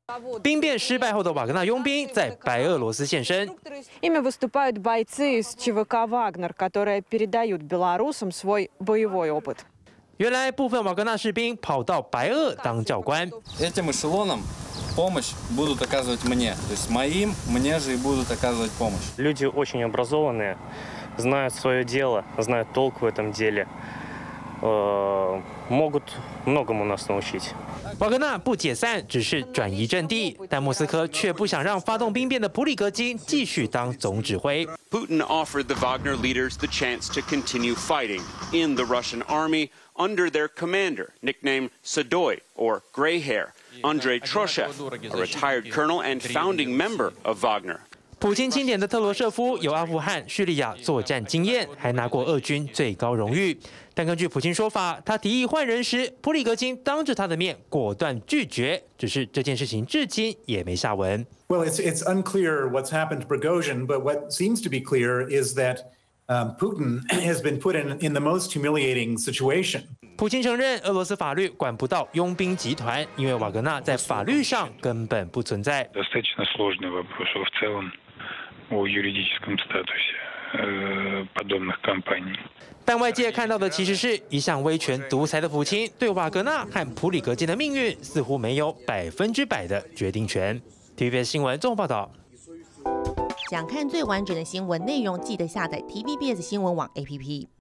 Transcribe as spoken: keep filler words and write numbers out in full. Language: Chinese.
兵变失败后的瓦格纳佣兵在白俄罗斯现身。 Ими выступают бойцы из ЧВК «Вагнер», которые передают белорусам свой боевой опыт. 原来部分瓦格纳士兵跑到白俄当教官。 Этим эшелоном помощь будут оказывать мне, то есть моим, мне же и будут оказывать помощь. Люди очень образованные, знают свое дело, знают толк в этом деле, могут многому нас научить. 瓦格纳不解散，只是转移阵地，但莫斯科却不想让发动兵变的普里格金继续当总指挥。 Putin offered the Wagner leaders the chance to continue fighting in the Russian army under their commander, nicknamed Sadoy or Gray Hair, Andrei Troshev, a retired colonel and founding member of Wagner. 普京钦点的特罗舍夫有阿富汗、叙利亚作战经验，还拿过俄军最高荣誉。但根据普京说法，他提议换人时，普里格金当着他的面果断拒绝。只是这件事情至今也没下文。 Well, it's it's unclear what's happened to Prigozhin, but what seems to be clear is that um, Putin has been put in in the most humiliating situation. 普京承认，俄罗斯法律管不到佣兵集团，因为瓦格纳在法律上根本不存在。 Достаточно сложный вопрос в целом о юридическом статусе подобных компаний. 但外界看到的其实是一向威权独裁的普京，对瓦格纳和普里格金的命运似乎没有百分之百的决定权。T V B S 新闻综合报道。 想看最完整的新闻内容，记得下载 T V B S 新闻网 A P P。